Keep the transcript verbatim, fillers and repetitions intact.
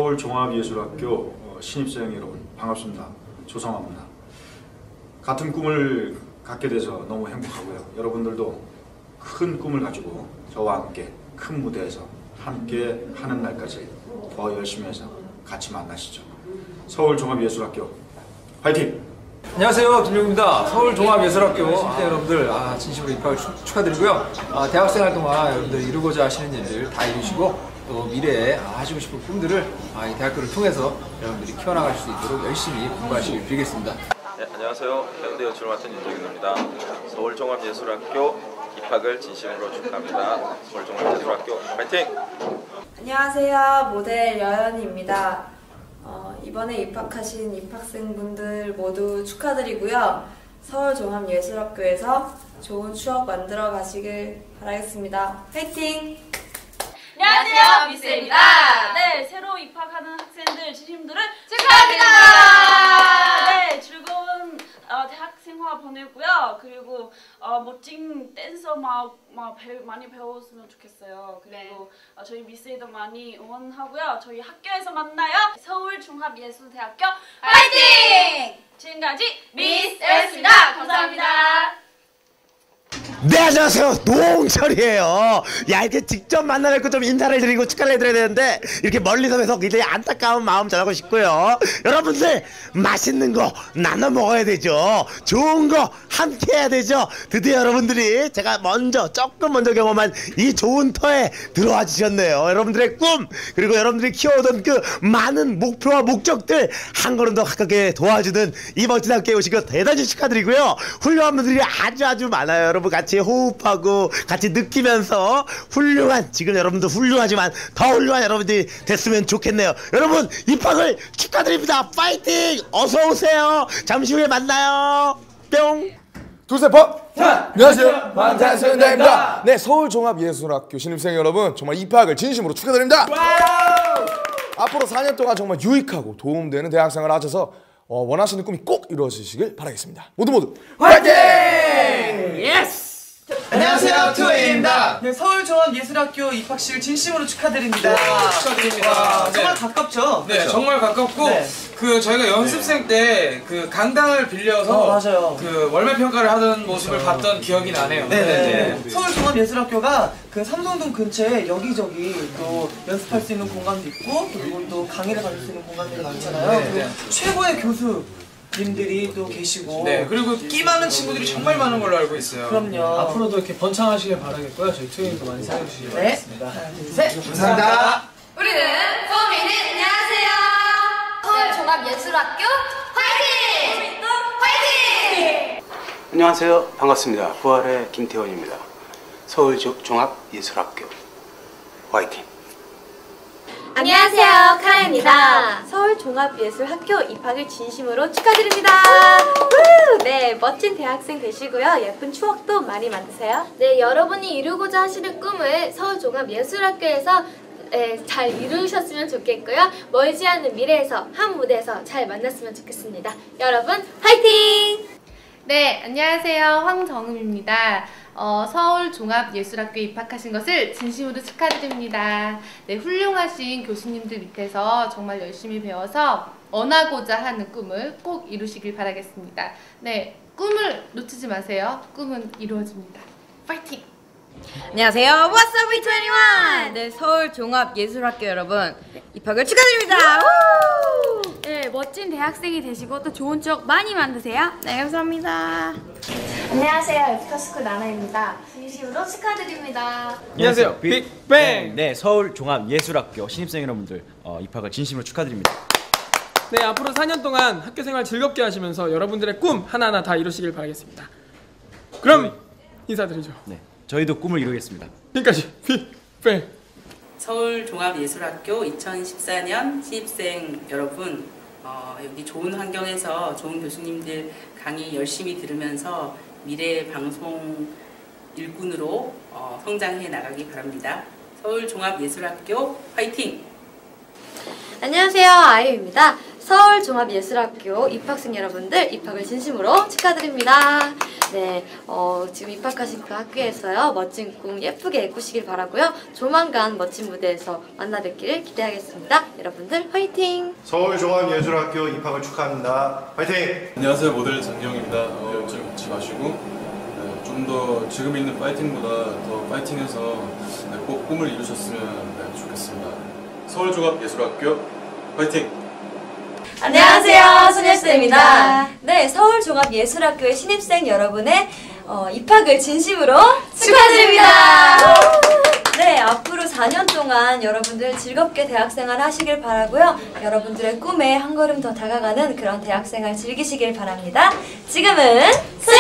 서울종합예술학교 신입생 여러분 반갑습니다. 조성화입니다. 같은 꿈을 갖게 돼서 너무 행복하고요. 여러분들도 큰 꿈을 가지고 저와 함께 큰 무대에서 함께 하는 날까지 더 열심히 해서 같이 만나시죠. 서울종합예술학교 화이팅! 안녕하세요, 김용입니다. 서울종합예술학교 신입생 여러분들 아, 진심으로 입학을 축, 축하드리고요. 아, 대학생활 동안 여러분들 이루고자 하시는 일들 다 이루시고 또 미래에 아, 하시고 싶은 꿈들을 아, 이 대학교를 통해서 여러분들이 키워나갈 수 있도록 열심히 공부하시길 빌겠습니다. 네, 안녕하세요. 해운대 연출을 맡은 윤정윤입니다. 서울종합예술학교 입학을 진심으로 축하합니다. 서울종합예술학교 화이팅! 안녕하세요. 모델 여연입니다. 어, 이번에 입학하신 입학생분들 모두 축하드리고요. 서울종합예술학교에서 좋은 추억 만들어 가시길 바라겠습니다. 화이팅! 안녕하세요, 미스입니다. 네, 새로 입학하는 학생들, 진심들을 축하드립니다. 네, 즐거운 어, 대학 생활 보내고요. 그리고 어, 멋진 댄서 막, 막 배, 많이 배웠으면 좋겠어요. 그리고 네. 어, 저희 미스에도 많이 응원하고요. 저희 학교에서 만나요. 서울종합예술대학교 화이팅! 지금까지 미스였습니다. 감사합니다. 네, 안녕하세요, 노홍철이에요. 야, 이렇게 직접 만나뵙고 좀 인사를 드리고 축하를 해드려야 되는데 이렇게 멀리서 뵈서 굉장히 안타까운 마음 전하고 싶고요. 여러분들 맛있는 거 나눠 먹어야 되죠. 좋은 거 함께 해야 되죠. 드디어 여러분들이 제가 먼저 조금 먼저 경험한 이 좋은 터에 들어와 주셨네요. 여러분들의 꿈 그리고 여러분들이 키워오던 그 많은 목표와 목적들 한 걸음 더 가깝게 도와주는 이 멋진 학교에 오신 거 대단히 축하드리고요. 훌륭한 분들이 아주 아주 많아요. 여러분 같이 호흡하고 같이 느끼면서 훌륭한, 지금 여러분도 훌륭하지만 더 훌륭한 여러분들이 됐으면 좋겠네요. 여러분 입학을 축하드립니다. 파이팅! 어서오세요. 잠시 후에 만나요. 뿅. 둘셋 법! 안녕하세요, 방탄소년단입니다. 네, 서울종합예술학교 신입생 여러분 정말 입학을 진심으로 축하드립니다. 앞으로 사 년 동안 정말 유익하고 도움되는 대학생활을 하셔서 어, 원하시는 꿈이 꼭 이루어지시길 바라겠습니다. 모두 모두 화이팅! 예스! 안녕하세요, 투에이입니다. 네, 서울종합예술학교 입학식을 진심으로 축하드립니다. 축하드립니다. 와, 정말 가깝죠? 네, 그렇죠? 정말 가깝고 네. 그 저희가 연습생 때 그 강당을 빌려서 어, 맞아요. 그 월말 평가를 하던 모습을 맞아요. 봤던 기억이 나네요. 네, 네, 네. 네. 서울종합예술학교가 그 삼성동 근처에 여기저기 또 연습할 수 있는 공간도 있고 그리고 또 강의를 받을 수 있는 공간들이 많잖아요. 네, 그리고 네. 최고의 교수 님들이 또 계시고 네, 그리고 끼 많은 친구들이 정말 많은 걸로 알고 있어요. 그럼요. 앞으로도 이렇게 번창하시길 바라겠고요. 저희 투에이도 많이 사랑해주시기 바라겠습니다. 네. 하나, 둘, 셋. 감사합니다. 우리는 포미는 안녕하세요. 서울종합예술학교 화이팅! 우리 또 화이팅! 안녕하세요. 반갑습니다. 부활의 김태원입니다. 서울종합예술학교 화이팅! 안녕하세요, 카라입니다. 서울종합예술학교 입학을 진심으로 축하드립니다. 네, 멋진 대학생 되시고요. 예쁜 추억도 많이 만드세요. 네, 여러분이 이루고자 하시는 꿈을 서울종합예술학교에서 네, 잘 이루셨으면 좋겠고요. 멀지 않은 미래에서 한 무대에서 잘 만났으면 좋겠습니다. 여러분 화이팅! 네, 안녕하세요. 황정음입니다. 어, 서울종합예술학교 입학하신 것을 진심으로 축하드립니다. 네, 훌륭하신 교수님들 밑에서 정말 열심히 배워서 원하고자 하는 꿈을 꼭 이루시길 바라겠습니다. 네, 꿈을 놓치지 마세요. 꿈은 이루어집니다. 파이팅! 안녕하세요. What's up, 위 이십일! 네, 서울종합예술학교 여러분 입학을 축하드립니다. 네, 멋진 대학생이 되시고 또 좋은 추억 많이 만드세요. 네, 감사합니다. 안녕하세요. 에피터스쿨 나나입니다. 진심으로 축하드립니다. 안녕하세요, 빅뱅! 네, 서울종합예술학교 신입생 여러분들 어, 입학을 진심으로 축하드립니다. 네, 앞으로 사 년 동안 학교생활 즐겁게 하시면서 여러분들의 꿈 하나하나 다 이루시길 바라겠습니다. 그럼 인사드리죠. 네, 저희도 꿈을 이루겠습니다. 지금까지 빅뱅! 서울종합예술학교 이천십사 년 신입생 여러분, 어, 여기 좋은 환경에서 좋은 교수님들 강의 열심히 들으면서 미래 방송 일꾼으로 어, 성장해 나가기 바랍니다. 서울종합예술학교 화이팅! 안녕하세요, 아이유입니다. 서울종합예술학교 입학생 여러분들 입학을 진심으로 축하드립니다. 네, 어, 지금 입학하신 그 학교에서요 멋진 꿈 예쁘게 꾸시길 바라고요. 조만간 멋진 무대에서 만나뵙기를 기대하겠습니다. 여러분들 화이팅! 서울종합예술학교 입학을 축하합니다. 화이팅! 안녕하세요, 모델 장기영입니다. 어, 열정 잊지 마시고 네, 좀 더 지금 있는 파이팅보다 더 파이팅해서 네, 꼭 꿈을 이루셨으면 네, 좋겠습니다. 서울종합예술학교 화이팅! 안녕하세요, 소녀시대입니다. 네, 서울종합예술학교의 신입생 여러분의 어, 입학을 진심으로 축하드립니다. 네, 앞으로 사 년 동안 여러분들 즐겁게 대학생활 하시길 바라고요. 여러분들의 꿈에 한 걸음 더 다가가는 그런 대학생활 즐기시길 바랍니다. 지금은 소녀